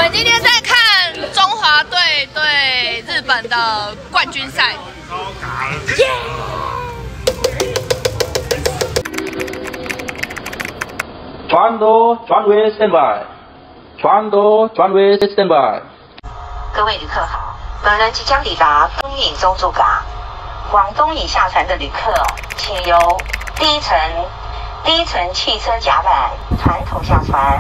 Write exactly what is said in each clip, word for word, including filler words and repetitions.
们今天在看中华队对日本的冠军赛。耶！ 全都转为 standby， 全都转为 standby。 各位旅客好，本人即将抵达东引州驻港。往东引下船的旅客，请由第一层第一层汽车甲板船头下船。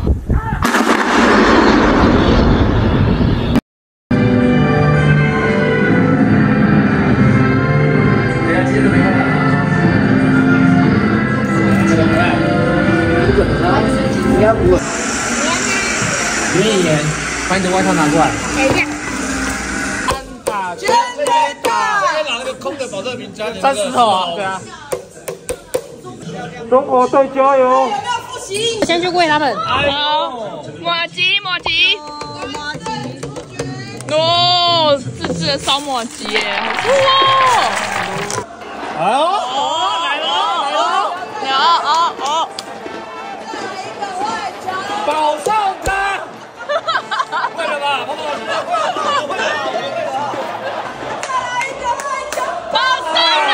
应该不会。圆一圆，把你的外套拿过来。等一下。安打，全垒打！这边拿那个空的保特瓶加三十头啊，对啊。中国队加油！ 先去喂他们。好，马吉，马吉。马吉。哦，自制的烧马吉耶，好酷哦！ 哦，来了，来了， 来了，哦哦。 保送他！会了吧？会了，会了，会了，再来一个，再一个， 保送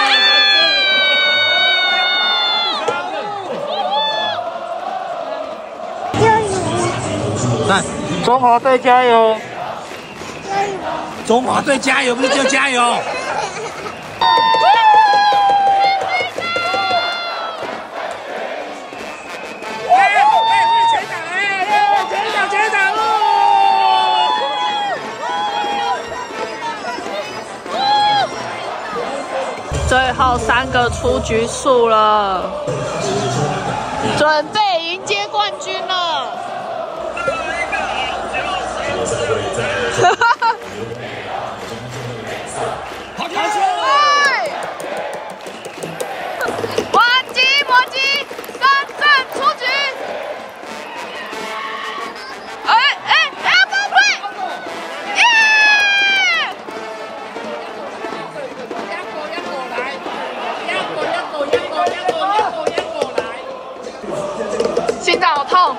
他！来，中华队加油！加油！中华队加油，不是就加油！ 最后三个出局数了，准备迎接冠军了。哈哈哈！好球！摩吉，摩吉，三振出局。哎哎哎，不会！耶！ 心脏好痛。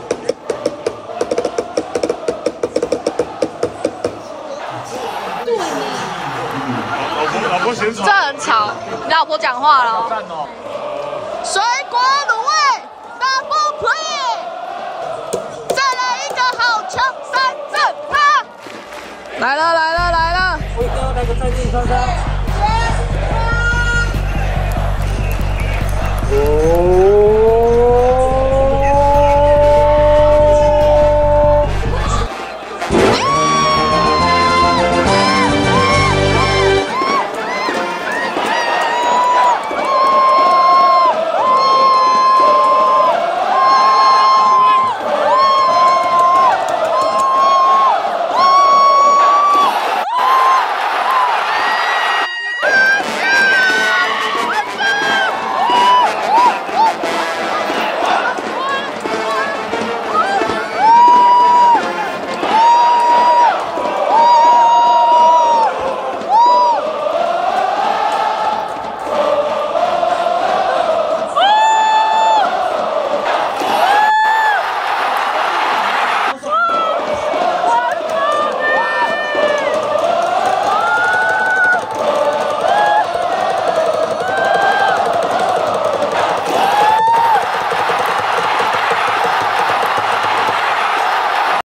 老婆嫌吵。 这很吵，你老婆讲话了。水果卤味 double play， 再来一个好球，三振他。来了来了来了。 辉哥来个再见双杀。哦。